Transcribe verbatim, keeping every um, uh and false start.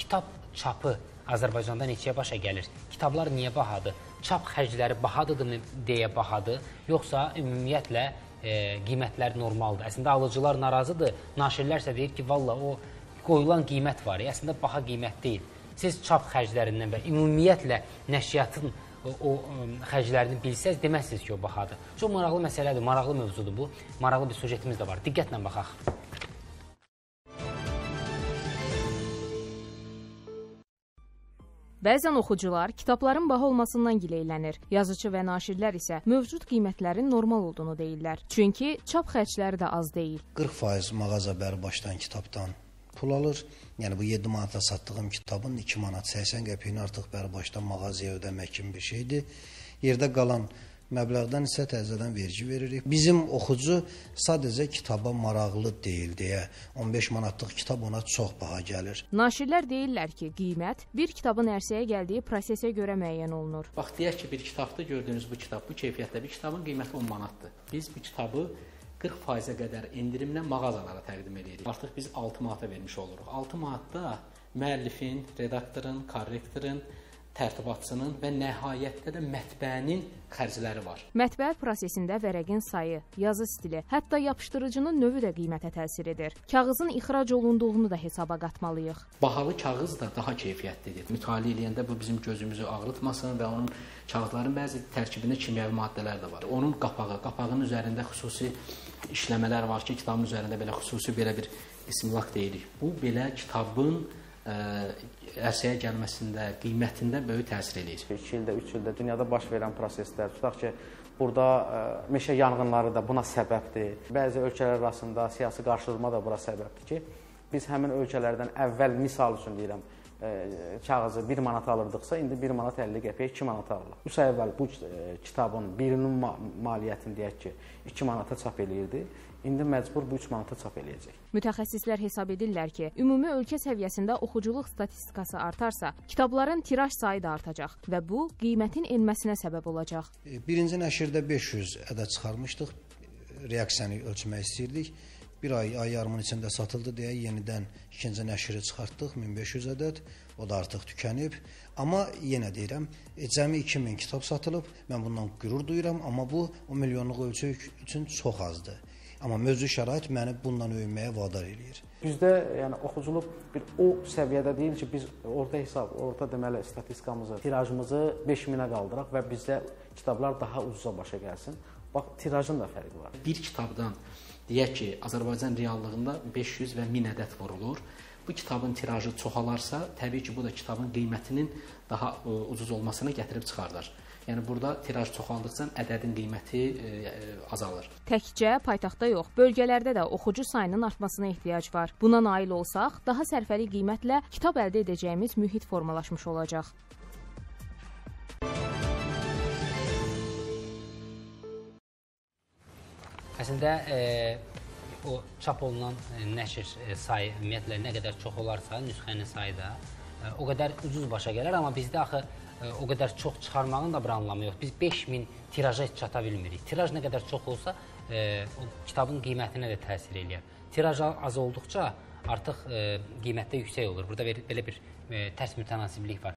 kitab çapı Azərbaycanda neçəyə başa gəlir? Kitablar niyə bahadır? Çap xərcləri bahadırmı deyə bahadır, yoxsa ümumiyyətlə e, qiymətlər normaldır? Əslində alıcılar narazıdır, naşirlər isə deyir ki, valla o qoyulan qiymət var, əslində baha qiymət deyil. Siz çap xərclərindən və ümumiyyətlə nəşriyyatın o, o xərclərini bilsəz, deməzsiniz ki, o bahadır. Çox maraqlı məsələdir, maraqlı mövzudur bu. Maraqlı bir sujetimiz də var. Diqqətlə baxaq. Bəzən oxucular kitabların baha olmasından gileylənir. Yazıcı və naşirlər isə mövcud qiymətlərin normal olduğunu deyirlər. Çünki çap xərcləri də az deyil. qırx faiz mağaza bərbaşdan kitabdan pul alır. Yəni bu yeddi manata satdığım kitabın iki manat səksən qəpiyini artıq bərbaşdan mağazaya ödəmək kimi bir şeydir. Yerdə qalan məbləğdən isə təzədən vergi veririk. Bizim oxucu sadəcə kitaba maraqlı deyil deyə on beş manatlıq kitab ona çox baha gəlir. Naşirlər deyirlər ki, qiymət bir kitabın ərsəyə gəldiyi prosesə görə müəyyən olunur. Bax, deyək ki, bir kitabda gördüyünüz bu kitab, bu keyfiyyətdə bir kitabın qiyməti on manatdır. Biz bu kitabı qırx faizə qədər endirimlə mağazalara təqdim edirik. Artıq biz altı manata vermiş oluruq. altı manatda müəllifin, redaktorun, korrektorun, tərtibatçının və nəhayətdə də mətbəənin xərcləri var. Mətbəə prosesində vərəqin sayı, yazı stili, hətta yapışdırıcının növü də qiymətə təsir edir. Kağızın ixrac olunduğunu da hesaba qatmalıyıq. Bahalı kağız da daha keyfiyyətlidir. Mütaliə eləyəndə bu bizim gözümüzü ağrıtmasın və onun kağızların bəzi tərkibində kimyəvi maddələr də var. Onun qapağı, qapağının üzərində xüsusi işləmələr var ki, kitabın üzərində belə xüsusi belə bir ismilak deyirik. Bu belə kitabın ərsəyə gəlməsində, qiymətində böyük təsir eləyir. iki ildə, üç ildə dünyada baş verən proseslər, tutaq ki, burada meşə yanğınları da buna səbəbdir. Bəzi ölkələr arasında siyasi qarşıdurma da bura səbəbdir ki, biz həmin ölkələrdən əvvəl misal üçün deyirəm, kağızı bir manat alırdıqsa, indi bir manat əlli qəpiyə iki manat alırıq. Üç ay əvvəl bu kitabın birinin maliyyətini deyək ki, iki manata çap eləyirdi. İndi məcbur bu üç manata çap eləyəcək. Mütəxəssislər hesab edirlər ki, ümumi ölkə səviyyəsində oxuculuq statistikası artarsa, kitabların tiraj sayı da artacaq və bu qiymətin enməsinə səbəb olacaq. Birinci nəşrdə beş yüz ədəd çıxarmışdıq, reaksiyanı ölçmək istəyirdik. Bir ay, ay yarımın içində satıldı deyə yenidən ikinci nəşri çıxartdıq, min beş yüz ədəd, o da artıq tükənib. Amma yenə deyirəm, cəmi iki min kitab satılıb, mən bundan qürur duyuram, amma bu o milyonluq ölçü üçün çox azdır. Amma mövcud şərait məni bundan öyünməyə vadar eləyir. Bizdə yəni oxuculuq bir o səviyyədə deyil ki, biz orta hesab, orta deməli statistikamızı, tirajımızı beş minə qaldıraq və bizdə kitablar daha ucuza başa gəlsin. Bax, tirajın da fərqi var. Bir kitabdan deyək ki, Azərbaycan reallığında beş yüz və min ədəd vurulur. Bu kitabın tirajı çoxalarsa, təbii ki, bu da kitabın qiymətinin daha ucuz olmasına gətirib çıxardır. Yəni burada tiraj çoxaldıqca ədədin qiyməti e, azalır. Təkcə paytaxtda yox, bölgələrdə də oxucu sayının artmasına ehtiyac var. Buna nail olsaq, daha sərfəli qiymətlə kitab əldə edəcəyimiz mühit formalaşmış olacaq. Əslində e, o çap olunan e, nəşr e, sayı ümumiyyətlə nə qədər çox olarsa, nüsxənin sayı da e, o qədər ucuz başa gələr, amma bizdə axı o qədər çox çıxarmağın da bir anlamı yox. Biz beş min tiraja çata bilmirik. Tiraj nə qədər çox olsa, e, o kitabın qiymətinə də təsir eləyər. Tiraj az olduqca artıq e, qiymətdə yüksək olur. Burada belə bir e, tərs mütənasiblik var.